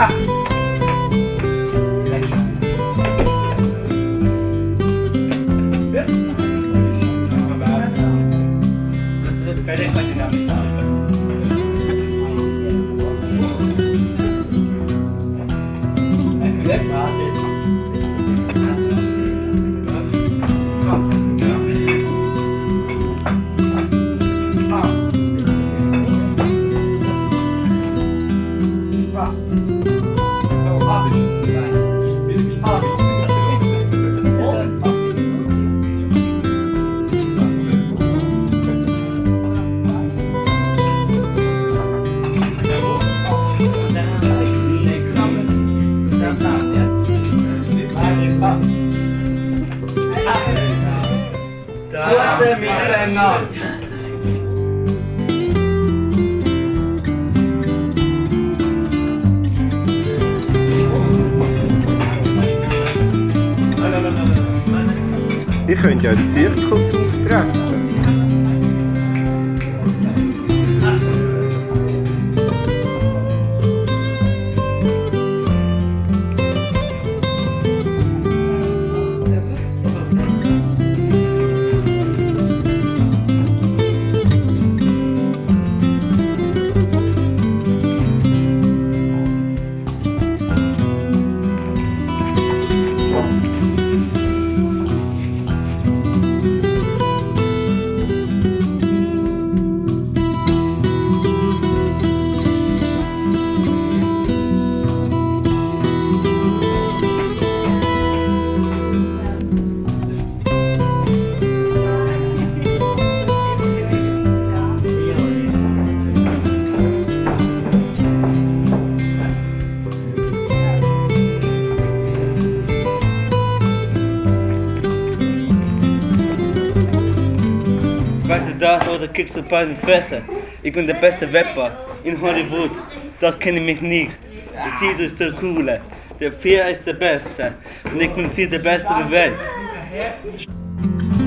Gute Mitländer! Ich könnte ja im Zirkus auftreten. Weißt du das oder kriegst du ein paar in die Fresse? Ich bin der beste Rapper in Hollywood, das kenne ich mich nicht. Der Tito ist der Coole, der Vier ist der Beste und ich bin viel der Beste in der Welt.